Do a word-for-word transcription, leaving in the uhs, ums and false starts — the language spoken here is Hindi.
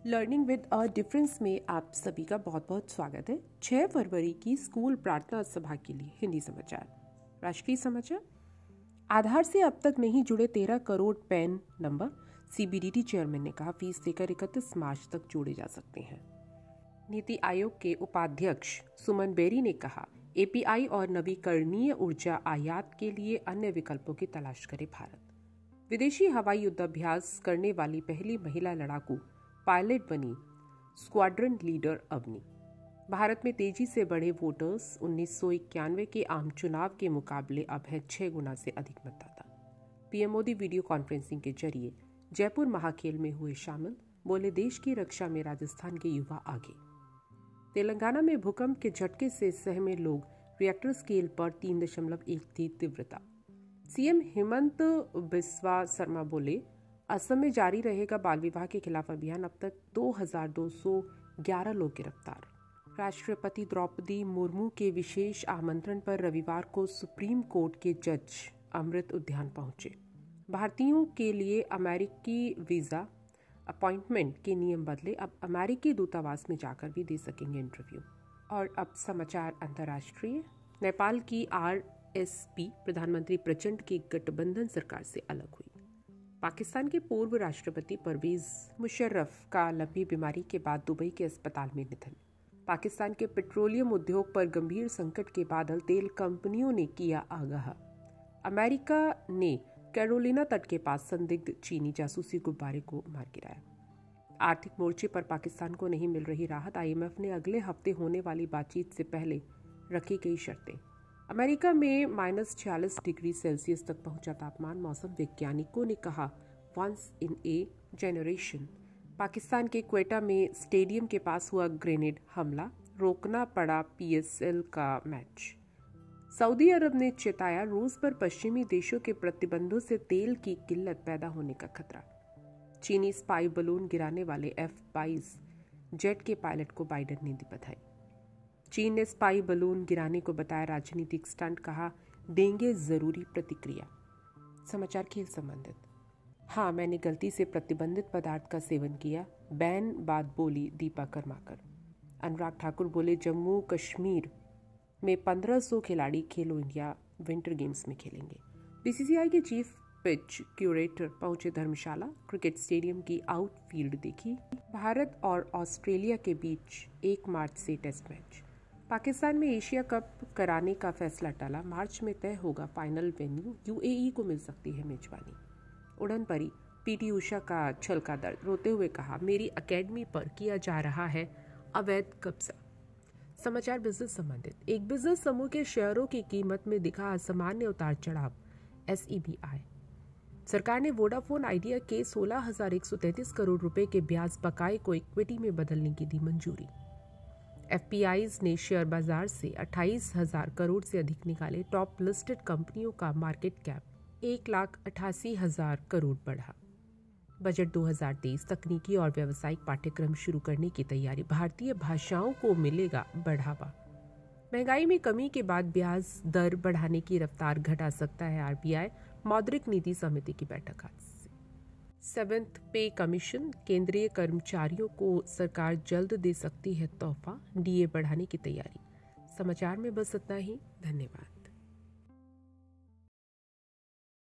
लर्निंग विद अ डिफरेंस में आप सभी का बहुत बहुत स्वागत है। छह फरवरी की स्कूल प्रार्थना सभा के लिए हिंदी समाचार। राष्ट्रीय समाचार। आधार से अब तक नहीं जुड़े तेरह crore PAN number. CBDT chairman ने कहा फीस देकर इकतीस मार्च तक जोड़े जा सकते हैं। नीति आयोग के उपाध्यक्ष सुमन बेरी ने कहा एपीआई और नवीकरणीय ऊर्जा आयात के लिए अन्य विकल्पों की तलाश करे भारत। विदेशी हवाई युद्धाभ्यास करने वाली पहली महिला लड़ाकू पायलट बनी स्क्वाड्रन लीडर अवनी। भारत में तेजी से बढ़े वोटर्स। उन्नीस सौ इक्यानवे के आम चुनाव के मुकाबले अब है छह गुना से अधिक मतदाता। पीएम मोदी वीडियो कॉन्फ्रेंसिंग के जरिए जयपुर महाखेल में हुए शामिल। बोले देश की रक्षा में राजस्थान के युवा आगे। तेलंगाना में भूकंप के झटके से सहमे लोग। रिएक्टर स्केल पर तीन दशमलव एक थी तीव्रता। सीएम हेमंत बिस्वा शर्मा बोले असम में जारी रहेगा बाल विवाह के खिलाफ अभियान। अब तक दो हज़ार दो सौ ग्यारह लोग गिरफ्तार। राष्ट्रपति द्रौपदी मुर्मू के विशेष आमंत्रण पर रविवार को सुप्रीम कोर्ट के जज अमृत उद्यान पहुंचे। भारतीयों के लिए अमेरिकी वीजा अपॉइंटमेंट के नियम बदले। अब अमेरिकी दूतावास में जाकर भी दे सकेंगे इंटरव्यू। और अब समाचार अंतर्राष्ट्रीय। नेपाल की आरएसपी प्रधानमंत्री प्रचंड की गठबंधन सरकार से अलग हुई। पाकिस्तान के पूर्व राष्ट्रपति परवेज मुशर्रफ का लंबी बीमारी के बाद दुबई के अस्पताल में निधन। पाकिस्तान के पेट्रोलियम उद्योग पर गंभीर संकट के बादल तेल कंपनियों ने किया आगाह। अमेरिका ने कैरोलिना तट के पास संदिग्ध चीनी जासूसी गुब्बारे को मार गिराया। आर्थिक मोर्चे पर पाकिस्तान को नहीं मिल रही राहत। आईएमएफ ने अगले हफ्ते होने वाली बातचीत से पहले रखी गई शर्तें। अमेरिका में माइनस छियालीस डिग्री सेल्सियस तक पहुंचा तापमान। मौसम वैज्ञानिकों ने कहा once in a generation. Pakistan के क्वेटा में स्टेडियम के पास हुआ ग्रेनेड हमला। रोकना पड़ा पीएसएल का मैच। सऊदी अरब ने चेताया रूस पर पश्चिमी देशों के प्रतिबंधों से तेल की किल्लत पैदा होने का खतरा। चीनी स्पाई बलून गिराने वाले एफ बाईस जेट के पायलट को बाइडेन ने दी बधाई। चीन ने स्पाई बलून गिराने को बताया राजनीतिक स्टंट। कहा देंगे जरूरी प्रतिक्रिया। समाचार खेल संबंधित। हाँ मैंने गलती से प्रतिबंधित पदार्थ का सेवन किया। बैन बाद बोली दीपा कर्माकर। अनुराग ठाकुर बोले जम्मू कश्मीर में पंद्रह सौ खिलाड़ी खेलो इंडिया विंटर गेम्स में खेलेंगे। बीसीसीआई के चीफ पिच क्यूरेटर पहुंचे धर्मशाला। क्रिकेट स्टेडियम की आउटफील्ड देखी। भारत और ऑस्ट्रेलिया के बीच एक मार्च से टेस्ट मैच। पाकिस्तान में एशिया कप कराने का फैसला टला। मार्च में तय होगा फाइनल वेन्यू। यूएई को मिल सकती है मेजबानी। उड़न परी पीटी उषा का छलका दर्द। रोते हुए कहा मेरी एकेडमी पर किया जा रहा है अवैध कब्जा। समाचार बिजनेस संबंधित। एक बिजनेस समूह के शेयरों की कीमत में दिखा असामान्य उतार चढ़ाव। एसईबीआई। सरकार ने वोडाफोन आइडिया के सोलह हजार एक सौ तैंतीस करोड़ रुपए के ब्याज बकाये को इक्विटी में बदलने की दी मंजूरी। एफपीआईज ने शेयर बाजार से अट्ठाईस हजार करोड़ से अधिक निकाले। टॉप लिस्टेड कंपनियों का मार्केट कैप एक लाख अठासी हजार करोड़ बढ़ा। बजट दो हज़ार तेईस। तकनीकी और व्यावसायिक पाठ्यक्रम शुरू करने की तैयारी। भारतीय भाषाओं को मिलेगा बढ़ावा। महंगाई में कमी के बाद ब्याज दर बढ़ाने की रफ्तार घटा सकता है आरबीआई। मौद्रिक नीति समिति की बैठक आज से। सेवेंथ पे कमीशन। केंद्रीय कर्मचारियों को सरकार जल्द दे सकती है तोहफा। डीए बढ़ाने की तैयारी। समाचार में बस इतना ही। धन्यवाद।